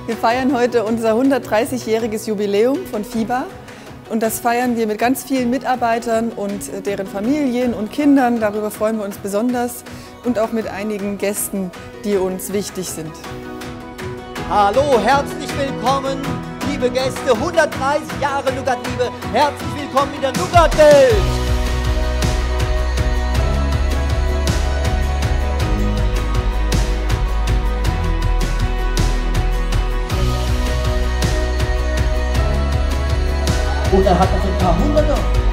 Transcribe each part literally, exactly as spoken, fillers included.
Wir feiern heute unser hundertdreißigjähriges Jubiläum von FIBA. Und das feiern wir mit ganz vielen Mitarbeitern und deren Familien und Kindern. Darüber freuen wir uns besonders. Und auch mit einigen Gästen, die uns wichtig sind. Hallo, herzlich willkommen, liebe Gäste. hundertdreißig Jahre Nougat-Liebe. Herzlich willkommen in der Nougat-Welt. Und er hat noch ein paar Hunderte.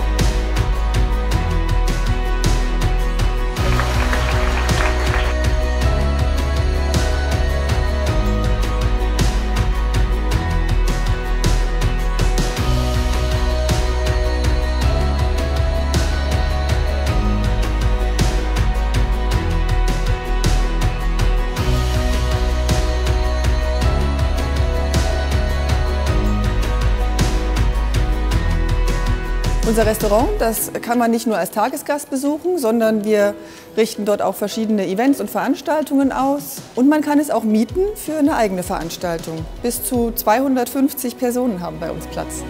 Unser Restaurant, das kann man nicht nur als Tagesgast besuchen, sondern wir richten dort auch verschiedene Events und Veranstaltungen aus. Und man kann es auch mieten für eine eigene Veranstaltung. Bis zu zweihundertfünfzig Personen haben bei uns Platz.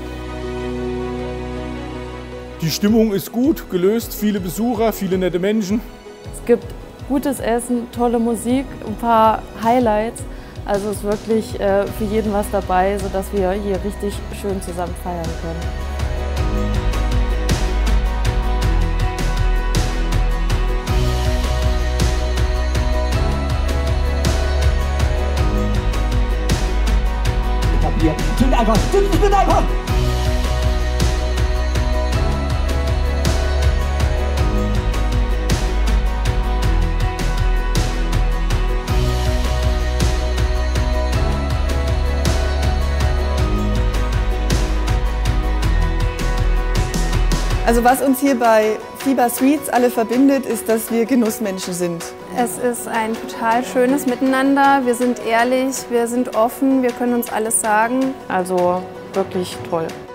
Die Stimmung ist gut gelöst, viele Besucher, viele nette Menschen. Es gibt gutes Essen, tolle Musik, ein paar Highlights. Also es ist wirklich äh, für jeden was dabei, sodass wir hier richtig schön zusammen feiern können. Zünd einfach! Zünd, zünd einfach! Also was uns hier bei FIBA Sweets alle verbindet, ist, dass wir Genussmenschen sind. Es ist ein total schönes Miteinander. Wir sind ehrlich, wir sind offen, wir können uns alles sagen. Also wirklich toll.